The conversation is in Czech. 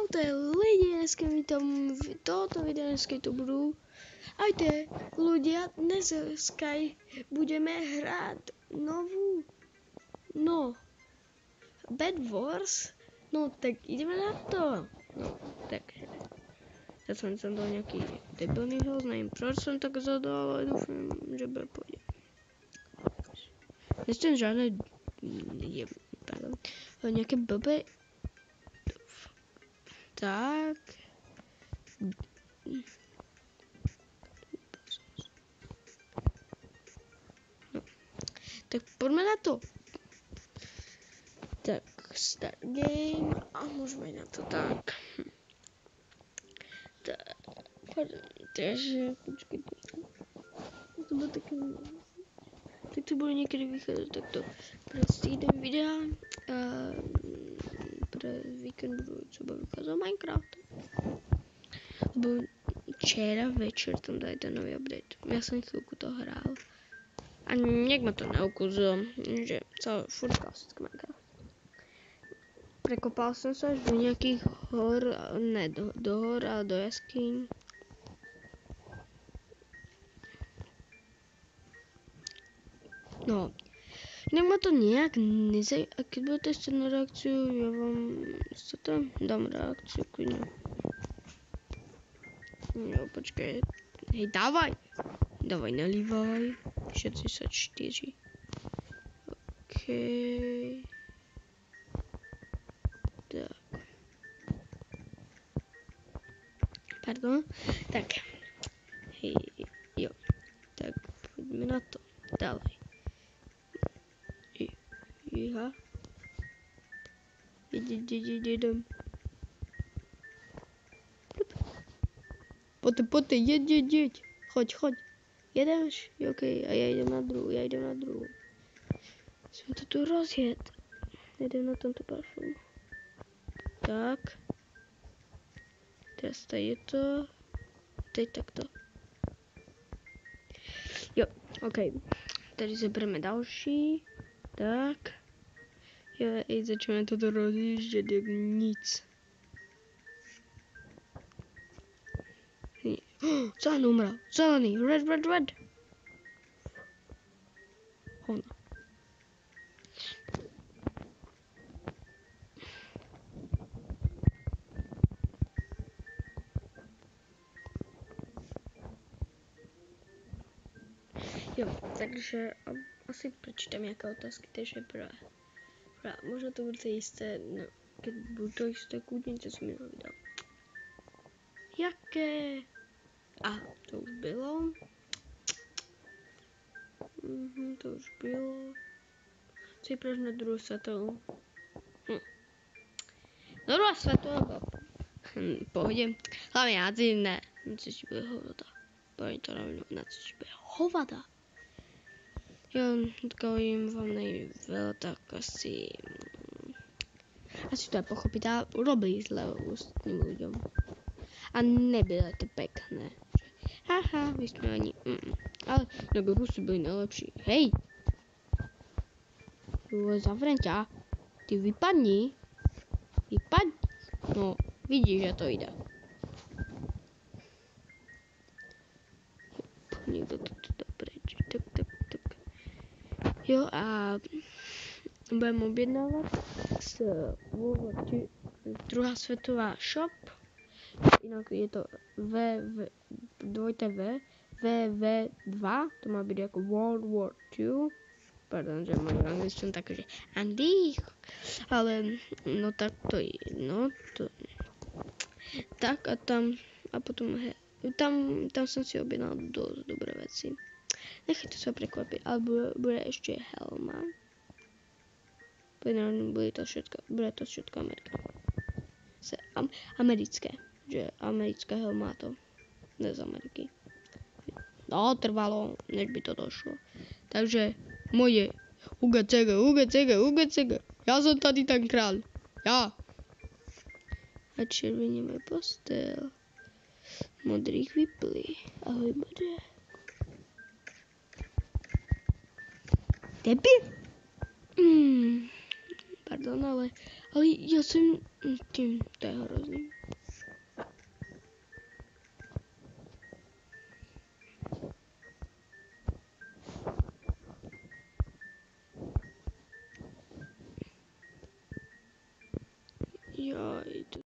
Čaute lidi, dneska vítam v tohoto videa, dneska tu budú. Ajte ľudia, dneska budeme hrať novú, Bed Wars. No tak ideme na to. No tak, ja som dal nejaký debilný host, neviem proč som tak zadal, ale dúfam, že bude pôjde. Nechcem žiadne, nejaké blbé. Tak. No. Tak poďme na to. Tak, start game. A môžeme na to tak. Tak, takže, počkejte. To bude také... Tak to bude niekedy vychádzať takto. Pre týden videa. Pre víkend budúco vychádzať Minecraft. Lebo včera večer tam dali ten nový update. Ja som chvíľku to hral. A nejak ma to neukúzilo, že celé furt klasické Minecraft. Prekopal som sa až do nejakých hor, ne do hor, ale do jaskýň. No, inak ma to nejak a keď budete chcieť na reakciu, ja vám dám reakciu kľudne. Jo, počkej. Hej, dávaj, nalívaj. 64. Okej. Tak. Pardon. Tak. Hej, jo. Tak, poďme na to. Dávaj. Iha. Jedem. Poďte, jeď. Choď. Jedeš? Okej, a ja idem na druhú. Som to tu rozjet. Jedem na tomto parfum. Tak. Teraz tady je to. Teď takto. Jo, okej. Tady zeberieme další. Tak. Jo, i začneme toto rozjíždět jak nic. Zelený umrel. Zelený. Red. Hovno. Jo, takže asi prečítam nejaké otázky, takže možno to budete isté, no, keď budú to isté, kúdnice som minulý videl. Jaké? A, to už bylo. To už bylo. Co je proč na druhou světovou? Druhá světová byla pohodě. Hlavně na ty ne. Na co ti bude hovada. Pojď to rovnou, na co ti bude hovada. Jo, odpovím vám nejvěl, tak asi to je pochopitelné, urobili zle ostatním ľuďom. A nebylo to pekné. Haha, vysmievanie. Ale na Rusy byli najlepší. Hej! Zavriem ťa. Ty vypadni. No, vidíš, že to ide. Niekto to dá preč. Tak. Jo, a budem objednávať z druhá svetová shop. Inak je to WW2, to má byť ako World War II. Pardon, že môj angličtina takže Andy. Ale, no tak to je, tak a potom, tam som si objednal dosť dobré veci. Nechajte sa prekvapiť, ale bude ešte helma. Bude to všetko americké. Že americké helma to. Ne z Ameriky. No, trvalo, než by to došlo. Takže, moje UGCG. Ja som tady ten král. Ja. A červený môj postel. Modrých vypli. Ahoj, bude. Debil? pardon, ale já jsem tím, to je hrozný. Já jdu